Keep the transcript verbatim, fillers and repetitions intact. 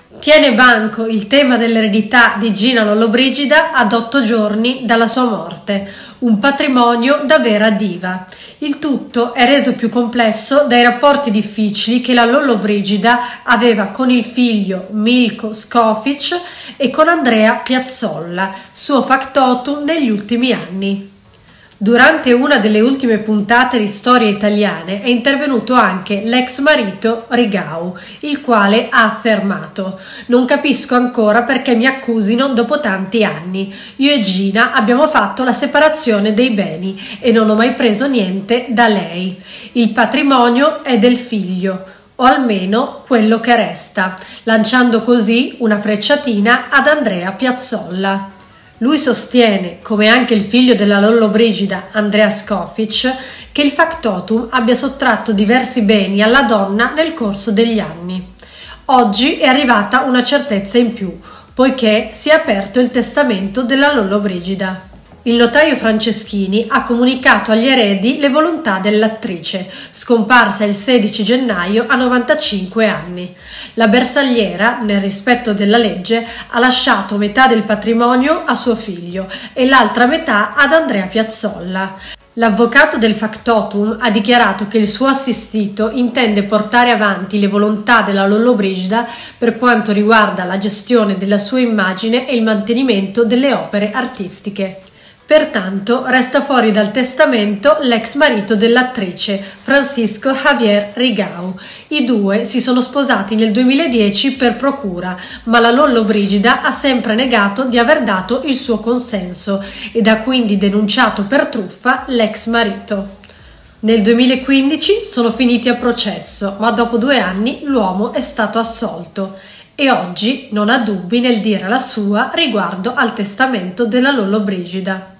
Tiene banco il tema dell'eredità di Gina Lollobrigida ad otto giorni dalla sua morte, un patrimonio da vera diva. Il tutto è reso più complesso dai rapporti difficili che la Lollobrigida aveva con il figlio Milko Škofić e con Andrea Piazzolla, suo factotum negli ultimi anni. Durante una delle ultime puntate di Storie Italiane è intervenuto anche l'ex marito Rigau, il quale ha affermato: «Non capisco ancora perché mi accusino dopo tanti anni. Io e Gina abbiamo fatto la separazione dei beni e non ho mai preso niente da lei. Il patrimonio è del figlio, o almeno quello che resta», lanciando così una frecciatina ad Andrea Piazzolla. Lui sostiene, come anche il figlio della Lollobrigida, Andrea Škofić, che il factotum abbia sottratto diversi beni alla donna nel corso degli anni. Oggi è arrivata una certezza in più, poiché si è aperto il testamento della Lollobrigida. Il notaio Franceschini ha comunicato agli eredi le volontà dell'attrice, scomparsa il sedici gennaio a novantacinque anni. La bersagliera, nel rispetto della legge, ha lasciato metà del patrimonio a suo figlio e l'altra metà ad Andrea Piazzolla. L'avvocato del factotum ha dichiarato che il suo assistito intende portare avanti le volontà della Lollobrigida per quanto riguarda la gestione della sua immagine e il mantenimento delle opere artistiche. Pertanto resta fuori dal testamento l'ex marito dell'attrice, Francisco Javier Rigau. I due si sono sposati nel duemiladieci per procura, ma la Lollobrigida ha sempre negato di aver dato il suo consenso ed ha quindi denunciato per truffa l'ex marito. Nel duemilaquindici sono finiti a processo, ma dopo due anni l'uomo è stato assolto e oggi non ha dubbi nel dire la sua riguardo al testamento della Lollobrigida.